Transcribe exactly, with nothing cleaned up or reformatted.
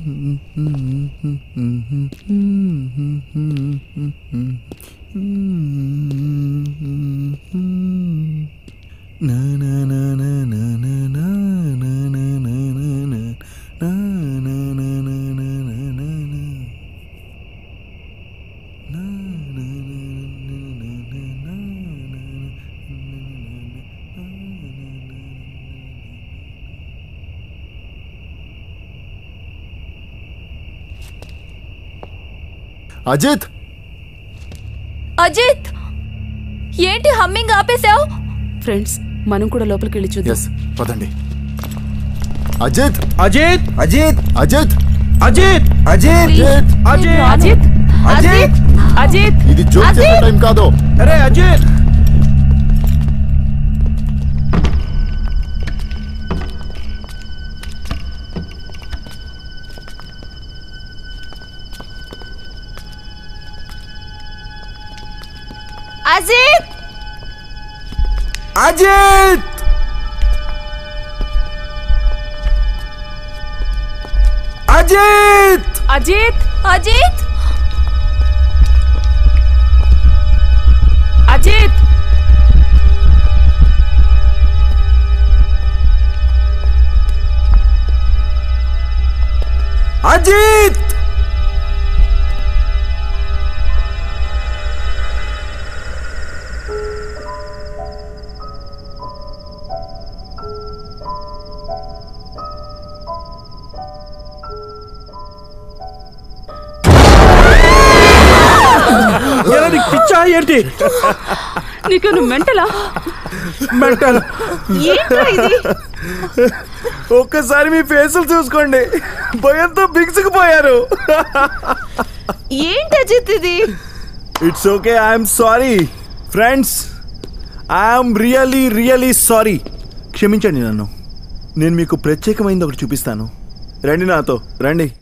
అజిత్ అజిత్ ఏంటి humming ఆపేశావు? Friends మనం కూడా లోపలికి వెళ్ళి చూద్దాం. పదండి. అజిత్ అజిత్ అజిత్ అజిత్ అజిత్ అజిత్ అజిత్ అజిత్ అజిత్ అజిత్ ఇది జోక్ చేసే టైం కాదు. అరే అజిత్ అజిత్ అజిత్ అజిత్ అజిత్ అజిత్ అజిత్ అజిత్ పిచ్చా ఏంటి? నీకు మెంటలా? మెంటల్. ఏంట్రా ఇది? ఒక్కసారి మీ ఫేసులు చూసుకోండి, భయంతో బిగుసుకుపోయారు. ఏంటి అజిత్ ఇది? It's okay, I'm sorry friends, I'm really really sorry. క్షమించండి నన్ను. నేను మీకు ప్రత్యేకమైనది ఒకటి చూపిస్తాను. రండి నాతో, రండి.